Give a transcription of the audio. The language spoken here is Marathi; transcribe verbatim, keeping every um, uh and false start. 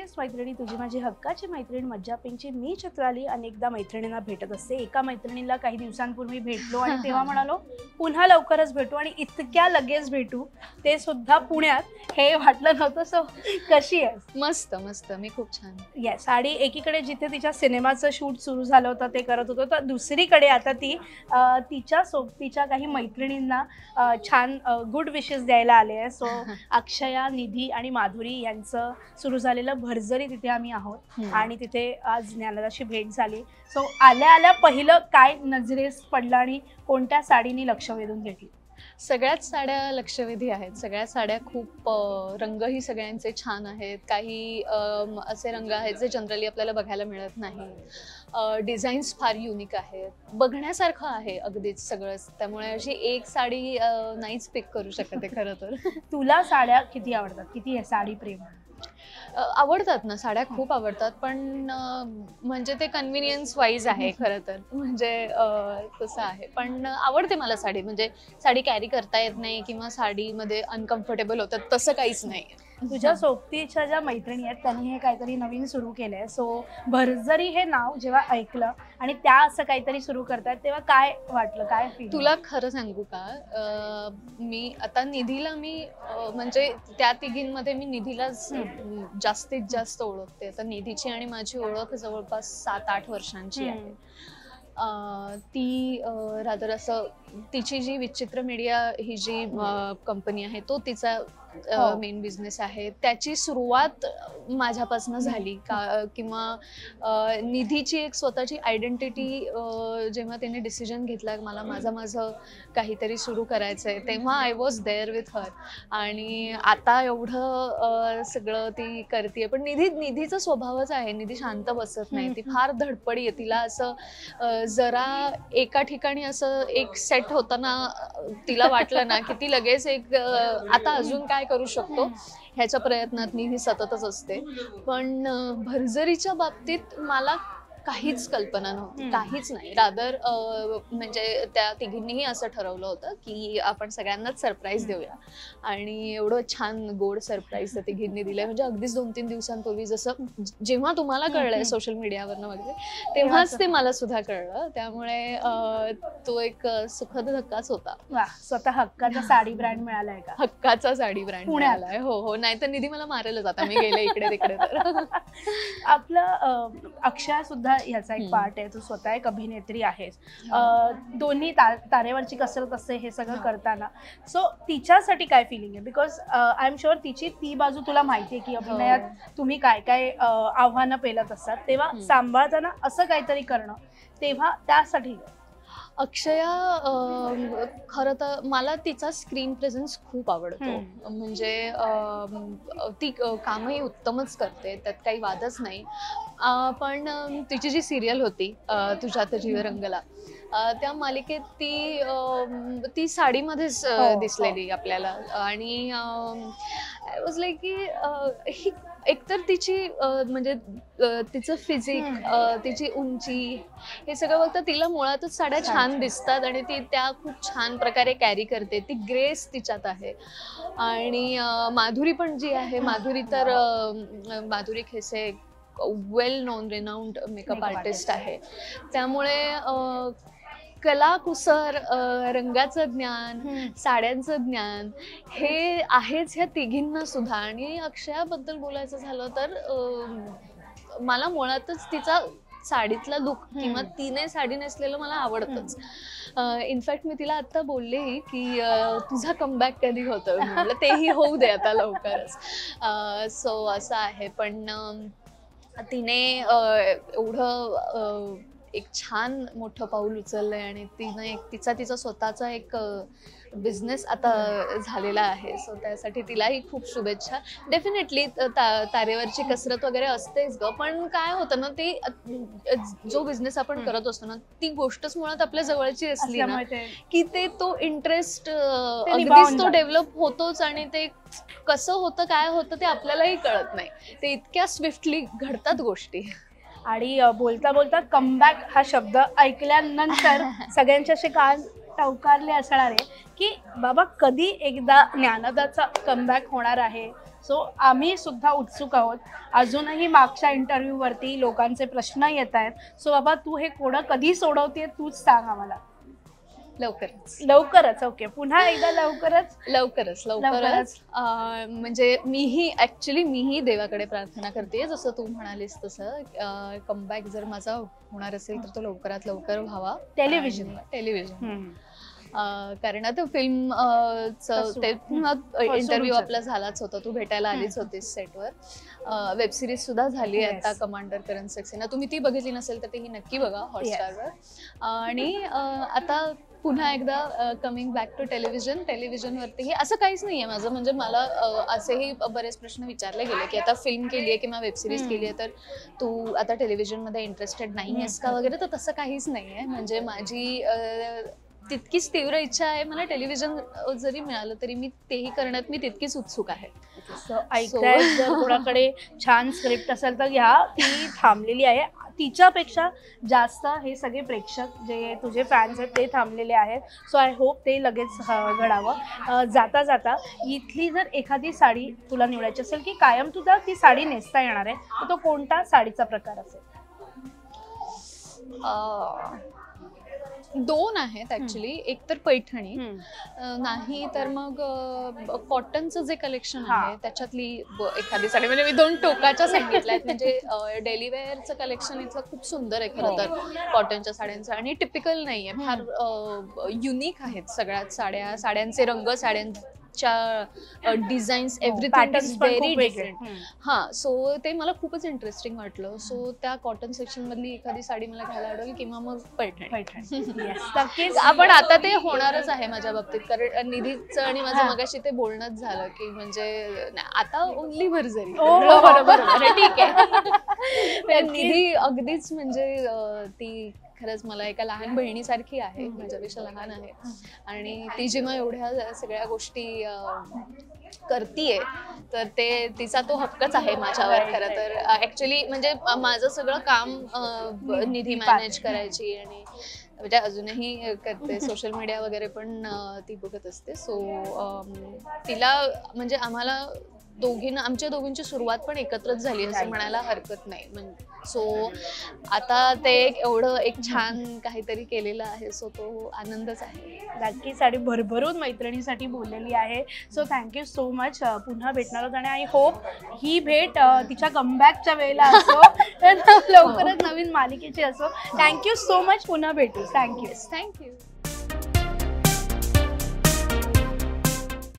कशी मैत्रिणी तुझी माझी हक्काची मैत्रीण मज्जा पिंकची मी चित्राली अनेकदा मैत्रिणींना भेटत असते. एका मैत्रिणीला काही दिवसांपूर्वी भेटलो आणि तेव्हा म्हणालो पुन्हा लवकरच भेटू आणि इतक्या लगेच भेटू, ते सुद्धा पुण्यात. हे वाटलं नव्हतं. सो कशी आहेस? मस्त मस्त, मी खूप छान. येस. आणि एकीकडे जिथे तिच्या सिनेमाचं शूट सुरू झालं होतं ते करत होतो, तर दुसरीकडे आता ती तिच्या सोबतीच्या काही मैत्रिणींना छान गुड विशेस द्यायला आले आहे. सो अक्षया, निधी आणि माधुरी यांचं सुरू झालेलं भरजरी तिथे आम्ही आहोत आणि तिथे आज ज्ञानदाची भेट झाली. सो आल्या आल्या पहिलं काय नजरेस पडलं आणि कोणत्या साडीने लक्ष वेधून घेतली? सगळ्याच साड्या लक्षवेधी आहेत. सगळ्या साड्या खूप रंगही सगळ्यांचे छान आहेत. काही असे रंग आहेत जे जनरली आपल्याला बघायला मिळत नाही. डिझाईन्स फार युनिक आहेत. बघण्यासारखं आहे अगदीच सगळंच. त्यामुळे अशी एक साडी नाहीच पिक करू शकते खरं तर. तुला साड्या किती आवडतात? किती आहे साडी प्रेम? आवडतात ना, साड्या खूप आवडतात, पण म्हणजे ते कन्व्हिनियन्स वाईज आहे खरं तर. म्हणजे तसं आहे. पण आवडते मला साडी. म्हणजे साडी कॅरी करता येत नाही किंवा साडीमध्ये अनकम्फर्टेबल होतात तसं काहीच नाही. तुझ्या सोबतीच्या ज्या मैत्रिणी आहेत त्यांनी हे काहीतरी नवीन सुरू केलंय. सो भरजरी हे नाव जेव्हा ऐकलं आणि त्या असं काहीतरी सुरू करतात तेव्हा काय वाटलं? काय फील? तुला खरं सांगू का, मी आता निधीला मी म्हणजे त्या तिघींमध्ये मी निधीलाच जास्तीत जास्त ओळखते. आता निधीची आणि माझी ओळख जवळपास सात आठ वर्षांची आहे. ती रादर असं तिची जी विचित्र मीडिया ही जी कंपनी आहे तो तिचा मेन बिझनेस आहे. त्याची सुरुवात माझ्यापासून झाली का किंवा निधीची एक स्वतःची आयडेंटिटी जेव्हा तिने डिसिजन घेतला मला माझं माझं काहीतरी सुरू करायचं आहे तेव्हा I was there with her. आणि आता एवढं सगळं ती करते. पण निधी निधीचा स्वभावच आहे. निधी शांत बसत नाही. ती फार धडपडी आहे. तिला असं जरा एका ठिकाणी असं एक सेट होताना तिला वाटलं ना की ती लगेच एक आता अजून काय करू शकतो ह्याच्या प्रयत्नात निधी सततच असते. पण भरजरीच्या बाबतीत मला काहीच कल्पना नव्हती. काहीच नाही. रादर म्हणजे त्या तिघींनीही असं ठरवलं होतं की आपण सगळ्यांनाच सरप्राईज देऊया आणि एवढं छान गोड सरप्राईज त्या तिघींनी दिलंय. म्हणजे अगदीच दोन तीन दिवसांपूर्वी जसं जेव्हा तुम्हाला कळलंय सोशल मीडियावरनं वगैरे तेव्हाच ते मला सुद्धा कळलं. त्यामुळे तो एक सुखद धक्काच होता. स्वतः हक्काचा साडी ब्रँड मिळालाय का? हक्काचा साडी ब्रँड मिळालाय. हो हो. नाही तर निधी मला मारेलच आता मी गेले इकडे तिकडे तर. आपलं अक्षय सुद्धा याचा एक पार्ट आहे. तू स्वतः एक अभिनेत्री आहेस. दोन्ही तारेवरची कसरत असते हे सगळं करताना. सो तिच्यासाठी काय फिलिंग आहे? बिकॉज आय एम शुअर तिची ती बाजू तुला माहिती आहे की अभिनयात तुम्ही काय काय आव्हानं पेलत असतात. तेव्हा सांभाळताना असं काहीतरी करणं तेव्हा त्यासाठी अक्षया खरं तर मला तिचा स्क्रीन प्रेझेन्स खूप आवडतो. म्हणजे ती कामही उत्तमच करते, त्यात काही वादच नाही. पण तिची जी सिरियल होती तुझ्यात जीव रंगला, त्या मालिकेत ती ती साडीमध्येच दिसलेली आपल्याला. आणि आय वॉज लाईक की ही एकतर तिची म्हणजे तिचं फिजिक, तिची उंची हे सगळं बघता तिला मुळातच साड्या छान दिसतात आणि ती त्या खूप छान प्रकारे कॅरी करते. ती ग्रेस तिच्यात आहे. आणि माधुरी पण जी आहे, माधुरी तर Madhuri Khese well known renowned makeup artist आहे. त्यामुळे कलाकुसर, रंगाचं ज्ञान, साड्यांचं ज्ञान हे आहेच ह्या तिघींना सुद्धा. आणि अक्षयाबद्दल बोलायचं झालं तर मला मुळातच तिचा साडीतला लुक किंवा तिने साडी नेसलेलं मला आवडतंच. इनफॅक्ट मी तिला आता बोलले की तुझा कमबॅक कधी होतं? म्हटलं तेही होऊ दे आता लवकरच. सो असं आहे. पण तिने एवढं एक छान मोठं पाऊल उचललंय आणि तिनं एक तिचा तिचा स्वतःचा एक बिझनेस आता झालेला आहे. सो त्यासाठी तिलाही खूप शुभेच्छा. डेफिनेटली ता तारेवरची कसरत वगैरे असतेच ग. पण काय होतं ना, ती जो बिझनेस आपण करत असतो ना ती गोष्टच मुळात आपल्या जवळची असली ना की ते तो इंटरेस्ट अगदीच तो डेव्हलप होतोच. आणि ते कसं होतं काय होतं ते आपल्यालाही कळत नाही. ते इतक्या स्विफ्टली घडतात गोष्टी. आणि बोलता बोलता कमबॅक हा शब्द ऐकल्यानंतर सगळ्यांचे असे कान टवकारले असणार आहे की बाबा कधी एकदा ज्ञानदाचा कमबॅक होणार आहे. सो आम्ही सुद्धा उत्सुक आहोत. अजूनही मागच्या इंटरव्ह्यू वरती लोकांचे प्रश्न येत आहेत. सो बाबा तू हे कोडं कधी सोडवते तूच सांग आम्हाला. लवकरच लवकरच. ओके, पुन्हा एकदा लवकरच लवकरच लवकरच अं, म्हणजे मीही ऍक्च्युली मीही देवाकडे प्रार्थना करते जसं तू म्हणालीस तसं कमबॅक जर माझा होणार असेल तर तो लवकरात लवकर व्हावा. टेलिव्हिजन टेलिव्हिजन कारण आता फिल्म इंटरव्ह्यू आपला झालाच होता, तू भेटायला आलीच होतीस सेटवर. वेब सिरीज सुद्धा झाली आहे आता कमांडर करण सक्सेना, तुम्ही ती बघितली नसेल तर तेही नक्की बघा हॉटस्टारवर. आणि आता पुन्हा एकदा कमिंग बॅक टू टेलिव्हिजन टेलिव्हिजनवरतीही असं काहीच नाहीये माझं. म्हणजे मला असेही बरेच प्रश्न विचारले गेले की आता फिल्म केली आहे किंवा वेब सिरीज केली आहे तर तू आता टेलिव्हिजनमध्ये इंटरेस्टेड नाही आहेस का वगैरे, तर तसं काहीच नाहीये. म्हणजे माझी तितकीच तीव्र इच्छा आहे, मला टेलिव्हिजन जरी मिळालं तरी मी तेही करण्यात मी तितकीच उत्सुक आहे. ऐकताय जर कोणाकडे छान स्क्रिप्ट असेल तर घ्या, ती थांबलेली आहे. तिच्यापेक्षा जास्त हे सगळे प्रेक्षक जे तुझे फॅन्स आहेत ते थांबलेले आहेत. सो आय होप ते लगेच घडावं. जाता जाता इथली जर एखादी साडी तुला निवडायची असेल की कायम तुझा ती साडी नेसता येणार आहे तर तो कोणता साडीचा प्रकार असेल? दोन आहेत ऍक्च्युली, एक तर पैठणी, नाही तर मग कॉटनचं जे कलेक्शन आहे त्याच्यातली एखादी साडी. म्हणजे मी दोन टोकाच्या सांगितल्या आहेत. म्हणजे डेली वेअरचं कलेक्शन इथलं खूप सुंदर आहे खरं तर कॉटनच्या साड्यांचं, आणि टिपिकल नाहीये, फार युनिक आहेत सगळ्यात साड्या, साड्यांचे रंग, साड्यांच्या designs, everything is very different. हा, सो ते मला खूपच इंटरेस्टिंग वाटलं. सो त्या कॉटन सेक्शन मधली एखादी साडी मला घ्यायला आवडेल किंवा मग पैठणी. आपण आता ते होणारच आहे माझ्या बाबतीत, कारण निधीचं आणि माझं मगाशी ते बोलणंच झालं की म्हणजे आता ओनली भरजरी. बरोबर, ठीक आहे. निधी अगदीच म्हणजे ती खरंच मला एका लहान बहिणीसारखी आहे, माझ्यापेक्षा लहान आहे, आणि ती जेव्हा एवढ्या सगळ्या गोष्टी करतीये तर ते तिचा तो हक्कच आहे माझ्यावर खरं तर. ऍक्च्युली म्हणजे माझं सगळं काम निधी मॅनेज करायची, आणि म्हणजे अजूनही करते, सोशल मीडिया वगैरे पण ती बघत असते. सो तिला म्हणजे आम्हाला दोघींना, आमच्या दोघींची सुरुवात पण एकत्रच झाली असं म्हणायला हरकत नाही. म्हणजे सो आता ते एवढं एक छान काहीतरी केलेलं आहे, सो तो आनंदच आहे. नक्की साडी भरभरून मैत्रिणीसाठी बोललेली आहे. So thank you so much. पुन्हा भेटणार आहोत आणि आय होप ही भेट तिच्या कमबॅकच्या वेळेला असो, लवकरच नवीन मालिकेची असो. Thank you so much. पुन्हा भेटू. Thank you thank you.